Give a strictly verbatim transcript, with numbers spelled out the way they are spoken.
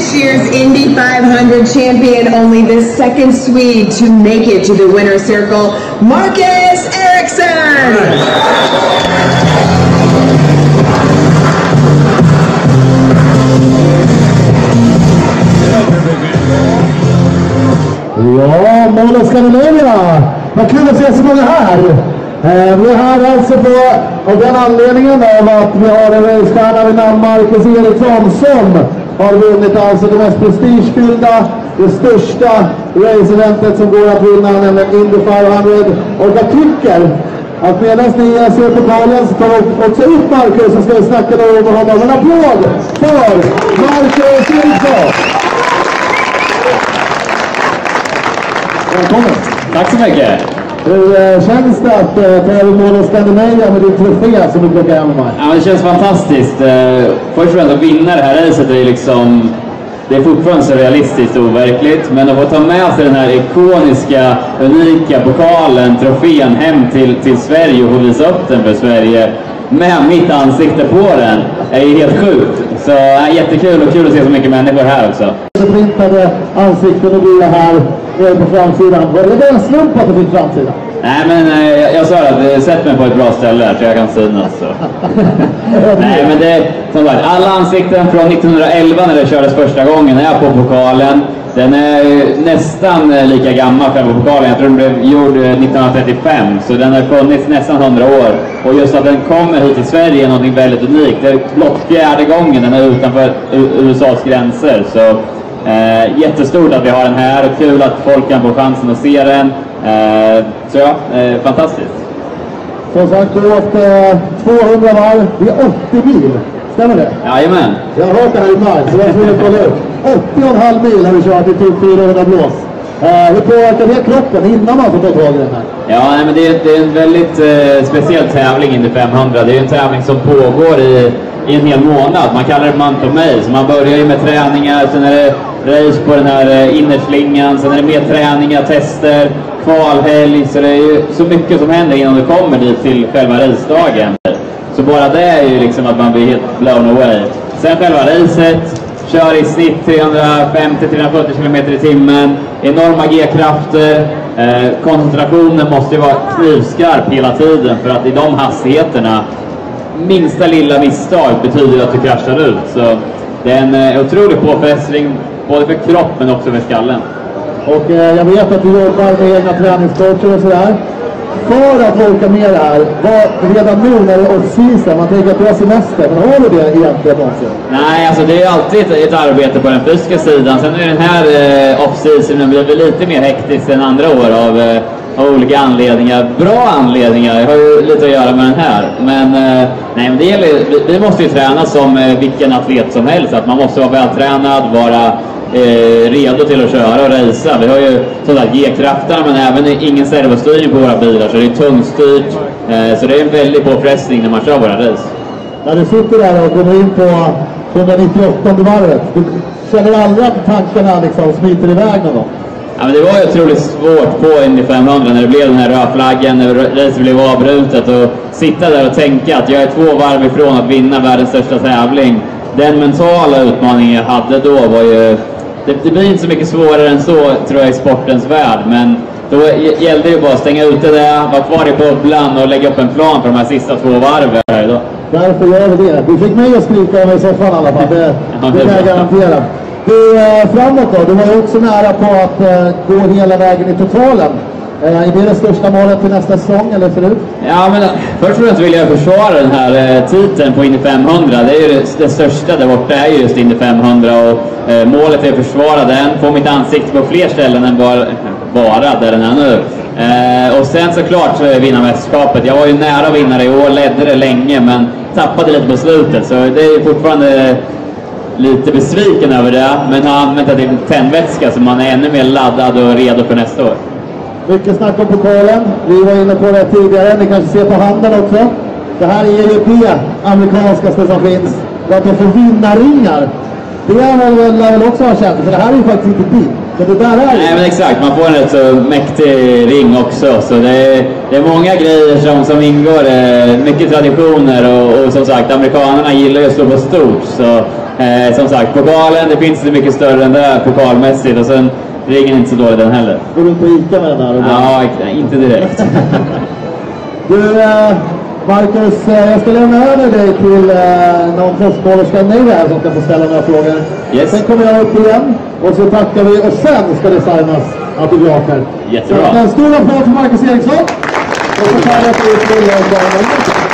this year's Indy five hundred champion, only the second Swede to make it to the winner's circle, Marcus Ericsson! Ja, Mall of Scandinavia! Vad kul att se så många här! Eh, vi är här alltså på, av den anledningen av att vi har en racestjärna vid namn Marcus Ericsson som har vunnit alltså det mest prestigefyllda, det största race-eventet som går att vinna, nämligen Indy five hundred. Och jag tycker att medan ni ser pokalen så tar vi också upp Marcus och ska vi snacka om honom. En applåd för Marcus Ericsson! Välkommen! Tack så mycket! Hur känns det att ta över Mall of Scandinavia med din trofé som du plockar hem med mig? Ja, det känns fantastiskt. Först och främst att vinna det här racet är liksom... Det är fortfarande så realistiskt och overkligt, men att få ta med sig den här ikoniska, unika pokalen, trofén hem till, till Sverige och få visa upp den för Sverige med mitt ansikte på den är ju helt sjukt. Så äh, jättekul och kul att se så mycket människor här också. Det printade ansikten och bilar här på framsidan. Var det en slump att det fick framsidan? Nej, men äh, jag, jag sa att jag sätter mig på ett bra ställe här så jag kan synas. Så. Nej, men det är som sagt, alla ansikten från nittonhundraelva när det kördes första gången är på pokalen. Den är nästan lika gammal själva pokalen. Jag tror den blev gjord nittonhundratrettiofem, så den har funnits nästan hundra år. Och just att den kommer hit till Sverige är något väldigt unikt. Det är blott fjärde gången den är utanför U S A:s gränser. Så eh, jättestort att vi har den här och kul att folk kan få chansen att se den. Eh, så ja, eh, fantastiskt. Som sagt, du har åkt eh, tvåhundra varv, det är åttio mil. Stämmer det? Jajamän. Jag har hört det här i maj, så jag får kolla upp. åttio och en halv mil har vi kört i typ fyrahundra blås. Eh, hur påverkar det kroppen innan man får ta tag i den här? Ja, nej, men det är, det är en väldigt eh, speciell tävling Indy fem hundra. Det är en tävling som pågår i, i en hel månad. Man kallar det month of May. Så man börjar ju med träningar, sen är det race på den här eh, innerslingan, sen är det mer träningar, tester, kvalhelg. Så det är ju så mycket som händer innan det kommer dit till själva racedagen. Så bara det är ju liksom att man blir helt blown away. Sen själva racet, kör i snitt trehundrafemtio till trehundrafyrtio kilometer i timmen, enorma G-krafter, eh, koncentrationen måste ju vara knivskarp hela tiden för att i de hastigheterna, minsta lilla misstag betyder att du kraschar ut. Så det är en eh, otrolig påfrestning både för kroppen men också för skallen. Och eh, jag vet att du jobbar med egna träningscoacher och sådär. För att orka med det här, vad, redan nu när det är off-season, man tänker att du har semester, men har du det egentligen också? Nej, alltså det är alltid ett, ett arbete på den fysiska sidan. Sen är den här eh, off-season blir lite mer hektisk än andra år av, eh, av olika anledningar. Bra anledningar, jag har ju lite att göra med den här. Men, eh, nej, men det gäller, vi, vi måste ju träna som eh, vilken atlet som helst. Att man måste vara vältränad, vara Eh, redo till att köra och racea. Vi har ju sådär G-krafterna men även ingen servostyrning på våra bilar så det är tungstyrt. Eh, så det är en väldig påfrestning när man kör våra race. När du sitter där och kommer in på hundranittioåttonde varvet, du känner aldrig att tankarna liksom smiter iväg någon gång? Ja, men det var ju otroligt svårt på Indy fem hundra när det blev den här rödflaggen, när racet blev avbrutet och sitta där och tänka att jag är två varv ifrån att vinna världens största tävling. Den mentala utmaningen jag hade då var ju... Det, det blir inte så mycket svårare än så tror jag i sportens värld, men då gällde det ju bara att stänga ute det, vara kvar i bubblan och lägga upp en plan för de här sista två varven här idag. Därför gör vi det. Du fick mig att skrika om i soffan i alla fall, det, ja, det kan jag garantera. Du, eh, framåt då, du var ju också nära på att eh, gå hela vägen i totalen. Eh, är det det största målet för nästa säsong eller förut? Ja, men först och främst vill jag försvara den här eh, titeln på Indy fem hundra. Det är ju det, det största där borta är ju just Indy fem hundra och eh, målet är att försvara den, få mitt ansikte på fler ställen än bara, bara där den är nu. Eh, och sen såklart så vinna mästerskapet. Jag var ju nära vinnare i år, ledde det länge men tappade lite på slutet. Så det är fortfarande lite besviken över det, men har använt det till tändvätska så man är ännu mer laddad och redo för nästa år. Mycket snack om pokalen. Vi var inne på det tidigare. Ni kanske ser på handen också. Det här är ju det amerikanskaste som finns. Att de får vinna ringar. Det är väl också ha känt. För det här är ju faktiskt inte din. Men det där är Nej, men exakt. Man får en rätt så mäktig ring också. Så det är, det är många grejer som, som ingår. Mycket traditioner. Och, och som sagt, amerikanerna gillar ju att slå på stort. Så Eh, som sagt, pokalen, det finns inte mycket större än det pokalmässigt. Och sen ringen inte så dålig den heller. Går du på Ica med den här? Ja, inte direkt. Du, eh, Marcus, eh, jag ska lämna över dig till eh, någon proffsmålerska nu här som ska få ställa några frågor. Yes. Sen kommer jag upp igen och så tackar vi och sen ska det signas autografer. Jättebra. Så en stor applåd för Marcus Eriksson. Och så tar jag till till